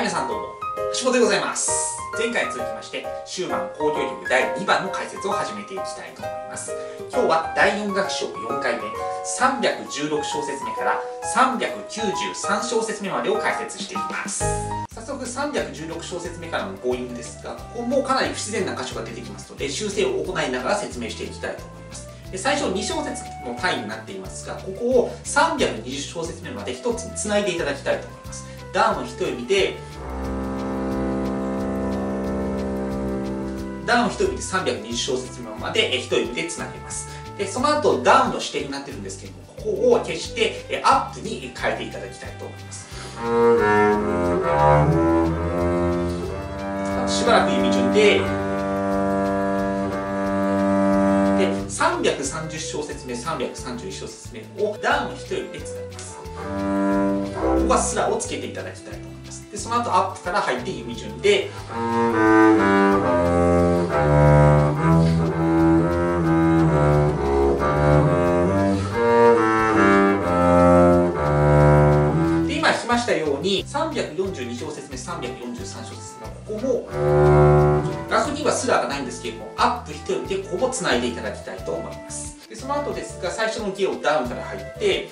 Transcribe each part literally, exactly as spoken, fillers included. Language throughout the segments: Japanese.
皆さんどうも、橋本でございます。前回に続きまして、シューマン交響曲だいにばんの解説を始めていきたいと思います。今日はだいよん楽章よんかいめ、さんびゃくじゅうろく小節目からさんびゃくきゅうじゅうさん小節目までを解説していきます。早速さんびゃくじゅうろく小節目からのゴーイングですが、ここもかなり不自然な箇所が出てきますので、修正を行いながら説明していきたいと思います。で最初に小節の単位になっていますが、ここをさんびゃくにじゅう小節目までひとつにつないでいただきたいと思います。ダウンを一指でダウンを一指でさんびゃくにじゅう小節目まで一指でつなげます。でその後ダウンの指定になってるんですけども、ここを消してアップに変えていただきたいと思います。しばらく指順ででさんびゃくさんじゅう小節目、さんびゃくさんじゅういち小節目をダウンを一指でつなぎます。ここはスラをつけていただきたいと思います。でその後アップから入って指順でで今弾きましたようにさんびゃくよんじゅうに小節目、さんびゃくよんじゅうさん小節目、ここも楽にはスラがないんですけれども、アップ一人でここもつないでいただきたいと思います。でその後ですが、最初のゲをダウンから入って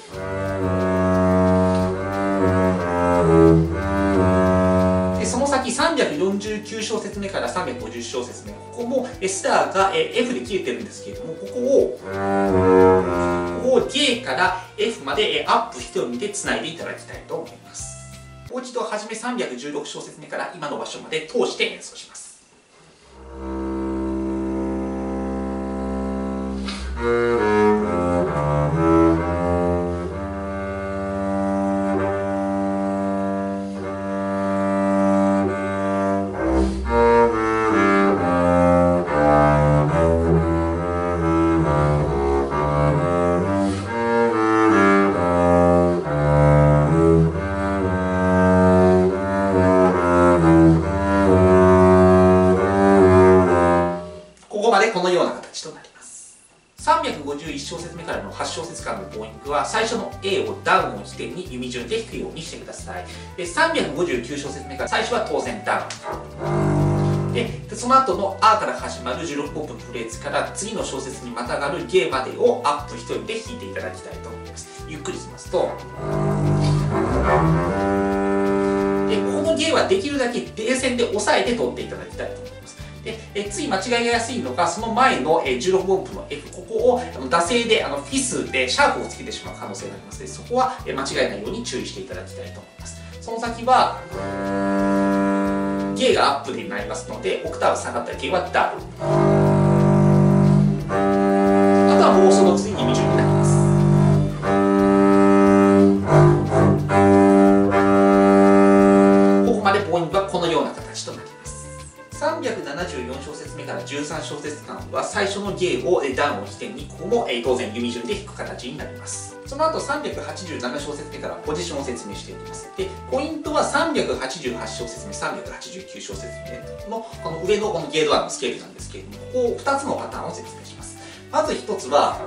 でその先さんびゃくよんじゅうきゅう小節目からさんびゃくごじゅう小節目、ここもスターが F で切れてるんですけれども、ここをここを G から F までアップ一人でつないでいただきたいと思います。もう一度初めさんびゃくじゅうろく小節目から今の場所まで通して演奏します。このような形となります。さんびゃくごじゅういち小節目からのはち小節間のボーイングは最初の A をダウンを起点に弓順で弾くようにしてください。でさんびゃくごじゅうきゅう小節目から最初は当然ダウンでその後の A から始まるじゅうろく音符のフレーズから次の小節にまたがる G までをアップ一人で弾いていただきたいと思います。ゆっくり弾きますとでこの G はできるだけ冷線で押さえて取っていただきたいと思います。でえつい間違いがやすいのが、その前のじゅうろく音符の F、ここを惰性であのフィスでシャープをつけてしまう可能性がありますので、そこは間違えないように注意していただきたいと思います。その先は G がアップになりますので、オクターブ下がった G はダウン、あとはもうその次に弓順になります。ここまでボーイングはこのような形となります。さんびゃくななじゅうよん小節目からじゅうさん小節間は最初の G をダウンを起点に、ここも当然弓順で弾く形になります。その後さんびゃくはちじゅうなな小節目からポジションを説明していきます。でポイントはさんびゃくはちじゅうはち小節目、さんびゃくはちじゅうきゅう小節目のこの上のこの G ドアのスケールなんですけれども、ここふたつのパターンを説明します。まずひとつは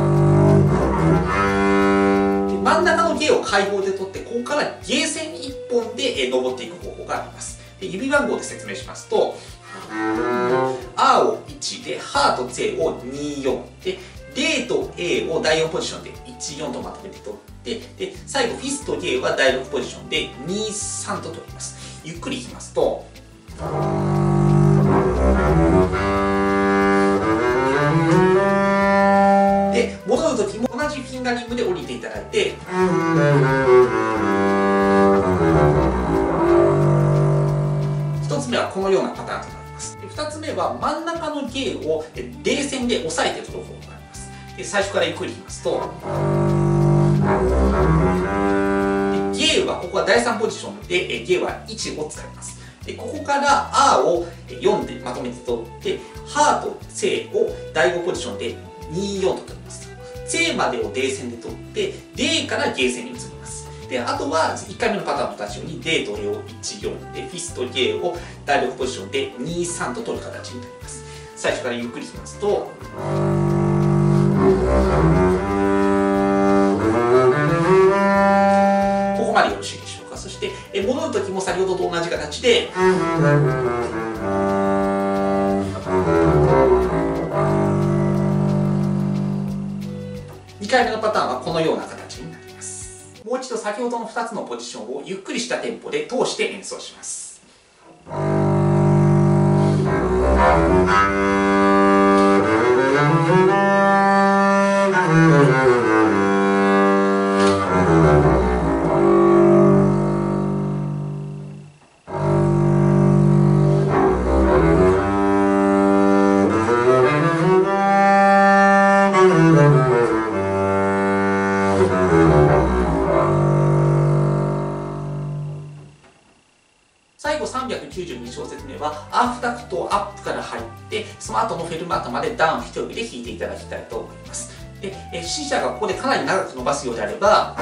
真ん中の G を開放で取って、ここから G 線いっぽんで登っていく方法があります。で指番号で説明しますと、A をいちで、ハーと J をに、よんで、D と A をだいよんポジションでいち、よんとまとめて取って、で最後フィスと G はだいろくポジションでに、さんと取ります。ゆっくり弾きますとで戻る時も同じフィンガリングで降りていただいて、ひとつめはこのようなパターンとなります。ふたつめは真ん中の G を冷線で押さえて取る方法があります。で最初からゆっくり弾きますとで G はここはだいさんポジションで G はいちを使います。でここから A をよんでまとめて取って、ハーと C をだいごポジションでに、よんと取ります。C までを冷線で取って D から G 線に移ります。であとはいっかいめのパターンと同じように D と A をいち、よんで、フィスと G をだいろくポジションでに、さんと取る形になります。最初からゆっくり弾きますとここまでよろしいでしょうか。そして戻る時も先ほどと同じ形でにかいめのパターンはこのような形になります。もう一度先ほどのふたつのポジションをゆっくりしたテンポで通して演奏します。最後さんびゃくきゅうじゅうに小節目はハーフタクトアップから入ってその後のフェルマータまでダウン一指で弾いていただきたいと思います。で、え C 社がここでかなり長く伸ばすようであれば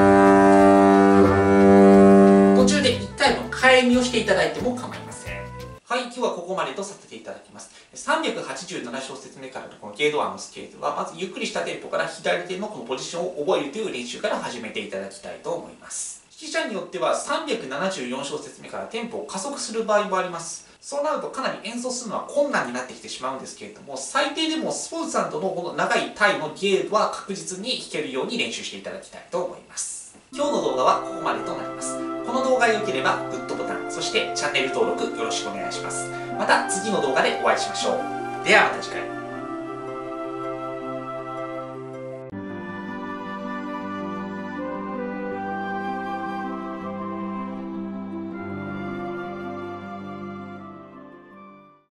途中でいちタイムの変え身をしていただいても構いません。はい、今日はここまでとさせていただきます。さんびゃくはちじゅうなな小節目からのこのゲードワンのスケールはまずゆっくりしたテンポから左手のこのポジションを覚えるという練習から始めていただきたいと思います。指揮者によってはさんびゃくななじゅうよん小節目からテンポを加速する場合もあります。そうなるとかなり演奏するのは困難になってきてしまうんですけれども、最低でもスポーツさんとのこの長いタイのゲードは確実に弾けるように練習していただきたいと思います。今日の動画はここまでとなります。この動画が良ければグッドボタン、そしてチャンネル登録よろしくお願いします。また次の動画でお会いしましょう。ではまた次回。